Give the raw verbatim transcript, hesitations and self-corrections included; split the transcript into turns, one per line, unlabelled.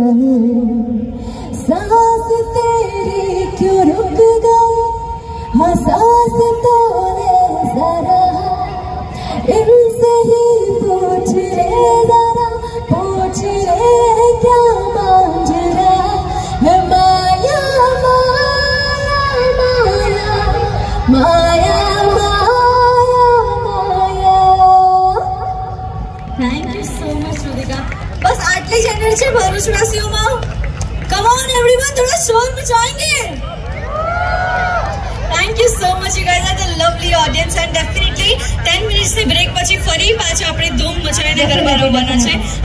सांस तेरी क्यों रुक गई, हाँ सांस तो ले जरा इनसे ही पूछ ले जरा, पूछ ले क्या मांझ रहा है। माया माया माया माया माया माया। Thank you so much Rudika. बस आटली ज एनर्जी भरूचवासीओमां। कम ऑन एवरीवन, थोड़ा शोर मचाएंगे। Thank you so much, you guys are the lovely audience and definitely ten minutes से ब्रेक પછી ફરી પાછા આપણે ધૂમ મચાવીને ગરબા રમવાના છે।